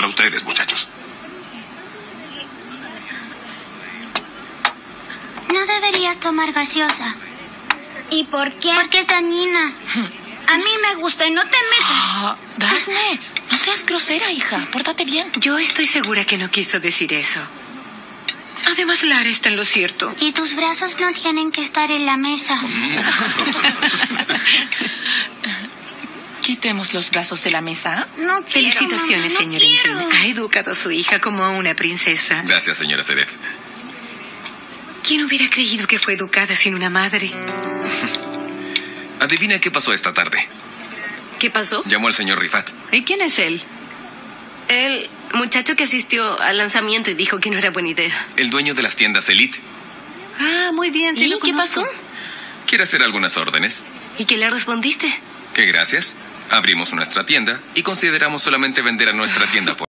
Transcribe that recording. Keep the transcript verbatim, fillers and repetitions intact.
para ustedes, muchachos. No deberías tomar gaseosa. ¿Y por qué? Porque es dañina. A mí me gusta y no te metas. Ah, Daphne, no seas grosera, hija. Pórtate bien. Yo estoy segura que no quiso decir eso. Además, Lara está en lo cierto. Y tus brazos no tienen que estar en la mesa. Quitemos los brazos de la mesa. No quiero, Felicitaciones, mamá, no señora quiero. Ingrid. Ha educado a su hija como a una princesa. Gracias, señora Sedef. ¿Quién hubiera creído que fue educada sin una madre? Adivina qué pasó esta tarde. ¿Qué pasó? Llamó al señor Rifat. ¿Y quién es él? El muchacho que asistió al lanzamiento y dijo que no era buena idea. El dueño de las tiendas Elite. Ah, muy bien, sí ¿Y lo qué conozco. pasó? ¿Quiere hacer algunas órdenes? ¿Y qué le respondiste? Que gracias. Abrimos nuestra tienda y consideramos solamente vender a nuestra tienda por